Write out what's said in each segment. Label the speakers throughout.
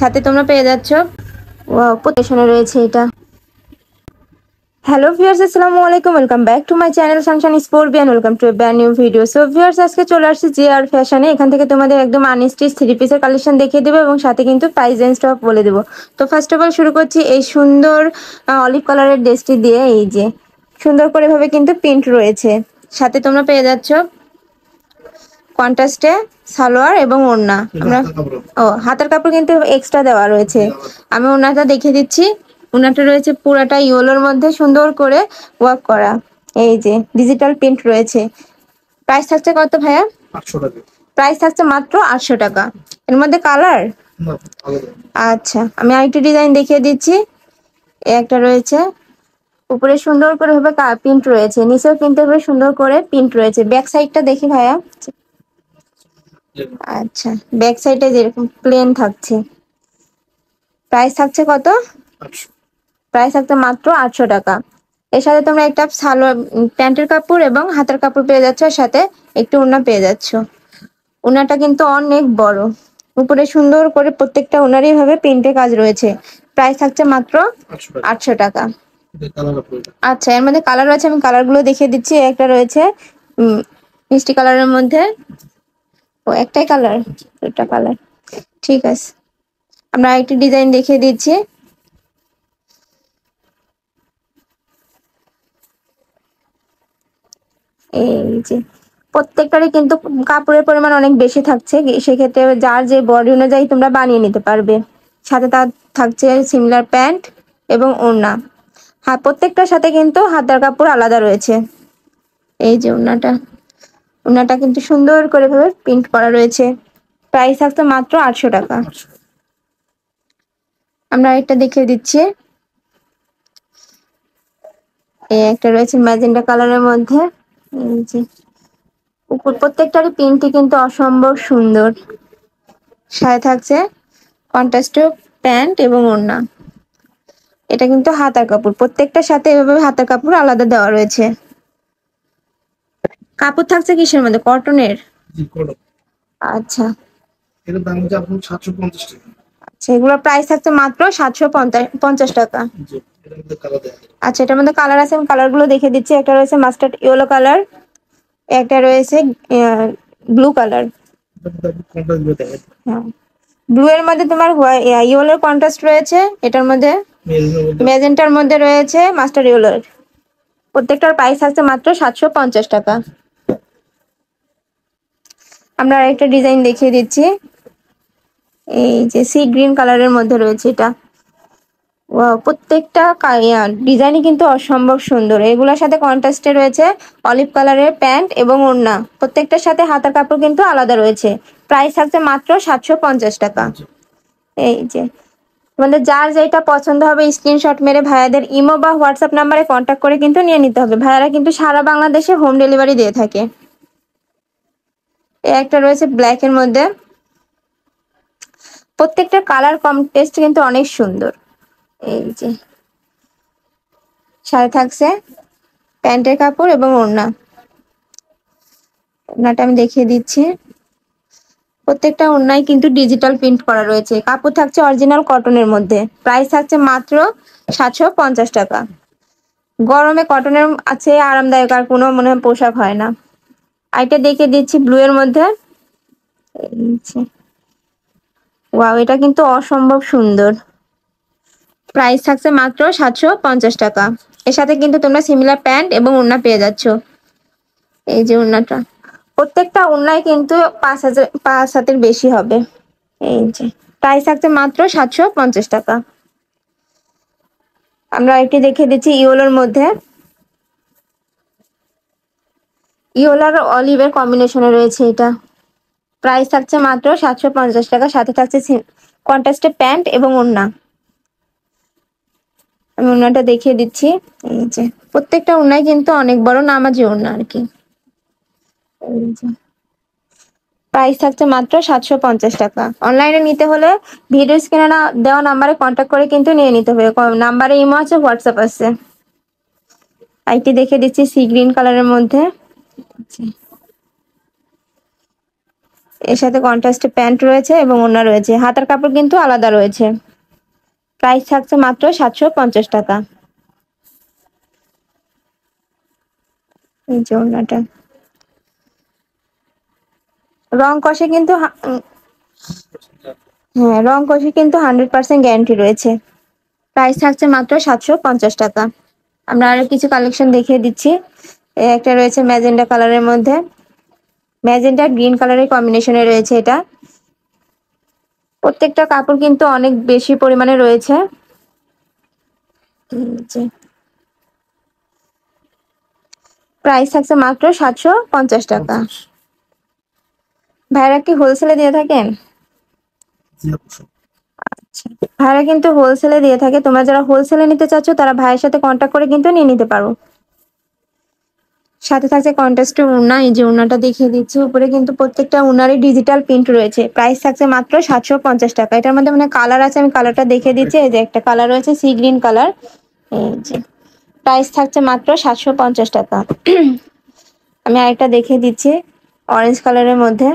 Speaker 1: সাথে তোমরা পেয়ে যাচ্ছ প্রোটেকশনে রয়েছে এটা। হ্যালো ভিউয়ার্স, আসসালামু আলাইকুম, welcome back to my channel sunshine sports and welcome to a brand new video. So viewers, আজকে চলে আসছি জিআর ফ্যাশনে। এখান থেকে তোমাদের একদম আনস্টিচ থ্রি পিসের কালেকশন দেখিয়ে দেবো এবং সাথে কিন্তু প্রাইস রেঞ্জটাও বলে দেবো। তো ফার্স্ট অফ অল শুরু করছি এই সুন্দর অলিভ কালারের ড্রেসটি দিয়ে। এই যে সুন্দর করে ভাবে কিন্তু প্রিন্ট রয়েছে, সাথে তোমরা পেয়ে যাচ্ছ কন্ট্রাস্টে সালোয়ার এবং ওড়না। আমরা হাতের কাপড় কিন্তু এক্সট্রা দেওয়া রয়েছে। আমি ওড়নাটা দেখিয়ে দিচ্ছি। ওড়নাটা রয়েছে পুরাটা ইয়েলোর মধ্যে সুন্দর করে ওয়ার্ক করা। এই যে ডিজিটাল প্রিন্ট রয়েছে। প্রাইস থাকছে কত ভাইয়া? 800 টাকা। প্রাইস থাকছে মাত্র 800 টাকা। এর মধ্যে কালার? আচ্ছা, আমি আরেকটা ডিজাইন দেখিয়ে দিচ্ছি। একটা রয়েছে উপরে সুন্দর করে ভাবে প্রিন্ট রয়েছে, নিচেও কিন্তু সুন্দর করে প্রিন্ট রয়েছে। ব্যাক সাইডটা দেখি ভাইয়া। আচ্ছা, ব্যাক সাইডে যেরকম প্লেন থাকছে। প্রাইস থাকছে কত? 800। প্রাইস থাকছে মাত্র 800 টাকা। এর সাথে তোমরা একটা সালোয়ার প্যান্টের কাপড় এবং হাতের কাপড় পেয়ে যাচ্ছ, সাথে একটু ওড়না পেয়ে যাচ্ছ। ওড়নাটা কিন্তু অনেক বড়, উপরে সুন্দর করে প্রত্যেকটা ওড়নারই ভাবে প্রিন্টের কাজ রয়েছে। প্রাইস থাকছে মাত্র 800 টাকা। আচ্ছা, এর মধ্যে কালার আছে, আমি কালারগুলো দেখিয়ে দিচ্ছি। একটা রয়েছে মিষ্টি কালারের মধ্যে। ও একটাই কালার, দুটা কালার, ঠিক আছে। আমরা আরেকটি ডিজাইন দেখিয়ে দিচ্ছি। এই যে প্রত্যেকটারই কিন্তু কাপড়ের পরিমাণ অনেক বেশি থাকছে, সেক্ষেত্রে যার যে বডি অনুযায়ী তোমরা বানিয়ে নিতে পারবে। সাথে তার থাকছে সিমিলার প্যান্ট এবং ওড়না। হ্যাঁ, প্রত্যেকটার সাথে কিন্তু হাতার কাপড় আলাদা রয়েছে। এই যে ওড়নাটা কিন্তু সুন্দর করে ভাবে প্রিন্ট করা রয়েছে। প্রাইস থাকছে মাত্র 800 টাকা। আমরা একটা দেখিয়ে দিচ্ছি। একটা রয়েছে ম্যাজেন্টা কালারের মধ্যে। এই যে উপর প্রত্যেকটারই প্রিন্টটি কিন্তু অসম্ভব সুন্দর। সাথে থাকছে কন্ট্রাস্ট প্যান্ট এবং ওড়না। এটা কিন্তু হাতার কাপড়, প্রত্যেকটার সাথে এভাবে হাতার কাপড় আলাদা দেওয়া রয়েছে। কাপড় থাকছে কিসের মধ্যে? কটনের? আচ্ছা, এর দাম হচ্ছে আপনার 750 টাকা। আচ্ছা, এগুলোর প্রাইস থাকছে মাত্র 750 টাকা। আচ্ছা, এটার মধ্যে কালার আছে, আমি কালারগুলো দেখে দিচ্ছি। একটা রয়েছে মাস্টার্ড ইয়েলো কালার, একটা রয়েছে ব্লু কালার। ব্লু এর মধ্যে তোমার ইয়েলোর কন্ট্রাস্ট রয়েছে, এটার মধ্যে ম্যাজেন্টার মধ্যে রয়েছে মাস্টার্ড ইয়েলোর। প্রত্যেকটার প্রাইস থাকছে মাত্র 750 টাকা। আমরা আরেকটা ডিজাইন দেখিয়ে দিচ্ছি। এই যে সি গ্রিন কালারের মধ্যে রয়েছে এটা। প্রত্যেকটা ডিজাইনই কিন্তু অসম্ভব সুন্দর। এগুলোর সাথে কন্ট্রাস্টে রয়েছে অলিভ কালারের প্যান্ট এবং ওড়না। প্রত্যেকটার সাথে হাতার কাপড় কিন্তু আলাদা রয়েছে। প্রাইস থাকছে মাত্র 750 টাকা। এই যে তোমাদের যার যেটা পছন্দ হবে স্ক্রিনশট মেরে ভাইয়াদের ইমো বা হোয়াটসঅ্যাপ নাম্বারে কন্ট্যাক্ট করে কিন্তু নিয়ে নিতে হবে। ভাইয়ারা কিন্তু সারা বাংলাদেশে হোম ডেলিভারি দিয়ে থাকে। একটা রয়েছে ব্ল্যাক এর মধ্যে। প্রত্যেকটা কালার কন্ট্রাস্ট কিন্তু অনেক সুন্দর। এই যে সাথে থাকছে প্যান্টের কাপড় এবং ওড়নাটা আমি দেখিয়ে দিচ্ছি। প্রত্যেকটা ওড়নায় কিন্তু ডিজিটাল প্রিন্ট করা রয়েছে। কাপড় থাকছে অরিজিনাল কটনের মধ্যে। প্রাইস থাকছে মাত্র 750 টাকা। গরমে কটনের আছে আরামদায়ক আর কোনো মনে হয় পোশাক হয় না। আইটা দেখিয়ে দিচ্ছি ব্লু এর মধ্যে। ওয়াও, এটা কিন্তু অসম্ভব সুন্দর। প্রাইস থাকছে মাত্র 750 টাকা। এর সাথে কিন্তু তোমরা সিমিলার প্যান্ট এবং ওড়না পেয়ে যাচ্ছ। এই যে ওড়নাটা, প্রত্যেকটা ওড়নায় কিন্তু 5 হাতের বেশি হবে। এই যে প্রাইস থাকছে মাত্র 750 টাকা। আমরা একটি দেখে দিচ্ছি ইয়েলোর মধ্যে। ইয়েলো আর অলিভের কম্বিনেশনে রয়েছে এটা। প্রাইস থাকছে মাত্র 750 টাকা। সাথে থাকছে কন্ট্রাস্টে প্যান্ট এবং ওড়না। আমি ওড়নাটা দেখিয়ে দিচ্ছি। এই যে প্রত্যেকটা ওড়নায় কিন্তু অনেক বড় নামাজি ওড়না আর কি। এই যে প্রাইস থাকছে মাত্র 750 টাকা। অনলাইনে নিতে হলে ভিডিও স্ক্রিনে দেওয়া নাম্বারে কন্ট্যাক্ট করে কিন্তু নিয়ে নিতে হবে। নাম্বারে ইমো আছে, হোয়াটসঅ্যাপ আছে। আইটি দেখে দিচ্ছি সি গ্রিন কালারের মধ্যে। এর সাথে কন্ট্রাস্টে প্যান্ট রয়েছে এবং ওড়না রয়েছে, হাতার কাপড় কিন্তু আলাদা রয়েছে। প্রাইস থাকছে মাত্র 750 টাকা। এই যে ওড়নাটা, রং কষে কিন্তু হ্যাঁ, রং কষে কিন্তু 100% গ্যারান্টি রয়েছে। প্রাইস থাকছে মাত্র 750 টাকা। আমরা আরো কিছু কালেকশন দেখিয়ে দিচ্ছি। একটা রয়েছে ম্যাজেন্ডা কালারের মধ্যে, ম্যাজেন্ডা গ্রিন কালারের কম্বিনেশনে রয়েছে এটা। প্রত্যেকটা কাপড় কিন্তু অনেক বেশি পরিমাণে রয়েছে। প্রাইস থাকছে মাত্র 750 টাকা। ভাইরা কি হোলসেলে দিয়ে থাকেন? আচ্ছা, ভাইরা কিন্তু হোলসেলে দিয়ে থাকে। তোমরা যারা হোলসেলে নিতে চাচ্ছ তারা ভাইয়ের সাথে কন্ট্যাক্ট করে কিন্তু নিয়ে নিতে পারো। সাথে থাকছে কন্ট্রাস্টে ওড়না, এই যে ওড়নাটা দেখিয়ে দিচ্ছি। উপরে কিন্তু প্রত্যেকটা ওড়নারই ডিজিটাল প্রিন্ট রয়েছে। প্রাইস থাকছে মাত্র 750 টাকা। এটার মধ্যে মানে কালার আছে, আমি কালারটা দেখিয়ে দিচ্ছি। এই যে একটা কালার রয়েছে সি গ্রিন কালার, এই যে। প্রাইস থাকছে মাত্র 750 টাকা। আমি আরেকটা দেখিয়ে দিচ্ছি অরেঞ্জ কালারের মধ্যে।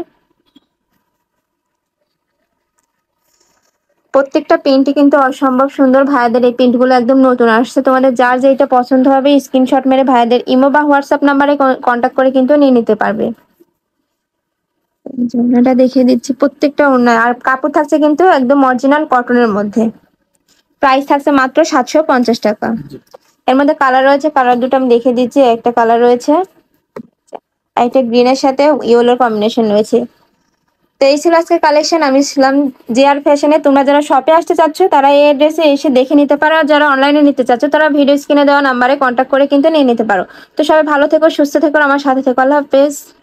Speaker 1: প্রত্যেকটা প্রিন্টই কিন্তু অসম্ভব সুন্দর। ভাইয়াদের এই প্রিন্টগুলো একদম নতুন আসছে। তোমাদের যার যেটা পছন্দ হবে স্ক্রিনশট মেরে ভাইয়াদের ইমো বা হোয়াটসঅ্যাপ নাম্বারে কন্ট্যাক্ট করে কিন্তু নিয়ে নিতে পারবে। ওড়নাটা দেখিয়ে দিচ্ছি, প্রত্যেকটা ওড়না আর কাপড় থাকছে কিন্তু একদম অরিজিনাল কটনের মধ্যে। প্রাইস থাকছে মাত্র 750 টাকা। এর মধ্যে কালার রয়েছে, কালার দুটো আমি দেখিয়ে দিচ্ছি। একটা কালার রয়েছে, একটা গ্রিনের সাথে ইয়েলোর কম্বিনেশন রয়েছে। তো এই ছিল আজকের কালেকশন। আমি ছিলাম জিআর ফ্যাশনে। তোমরা যারা শপে আসতে চাচ্ছ তারা এই অ্যাড্রেসে এসে দেখে নিতে পারো, আর যারা অনলাইনে নিতে চাচ্ছ তারা ভিডিও স্ক্রিনে দেওয়া নাম্বারে কন্ট্যাক্ট করে কিন্তু নিয়ে নিতে পারো। তো সবাই ভালো থেকো, সুস্থ থেকো, আমার সাথে থেকো। আল্লাহ হাফেজ।